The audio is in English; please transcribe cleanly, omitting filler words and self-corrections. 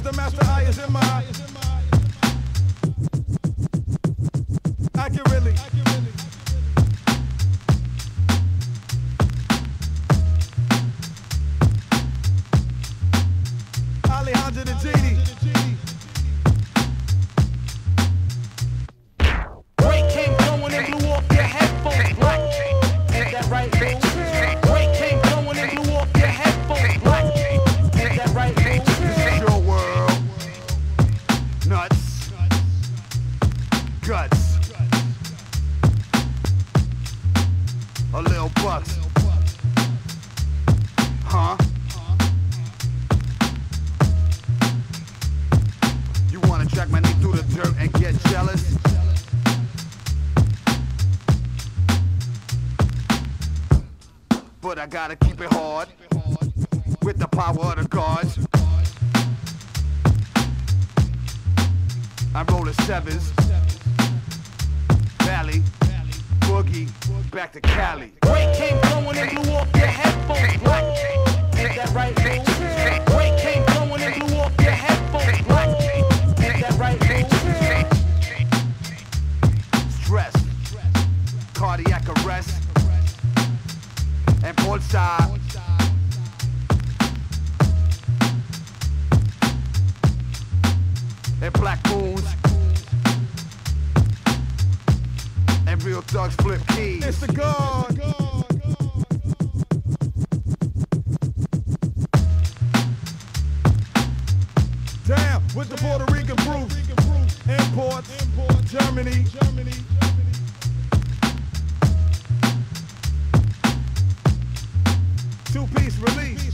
as the master eye is in my accurately. Alejandro the Genie. Break came blowing and blew off your headphones. Black. Ain't that right, Lou? Break came blowing and blew off your headphones. Black. Ain't that right, Lou? This is your world. Nuts. Guts. A little bucks. Huh? You wanna track my name through the dirt and get jealous? But I gotta keep it hard with the power of the gods. I'm rolling sevens, Valley, Boogie, back to Cali. Break came blowing and blew off your headphones. Black. Ain't that right, Lou? Break came blowing and blew off your headphones. Black. Ain't that right, Lou? Stress, cardiac arrest, and Bolsa. And black moons, and real thugs flip keys. It's the God. Damn, with the Puerto Rican proof. Imports, Germany. Two-piece release.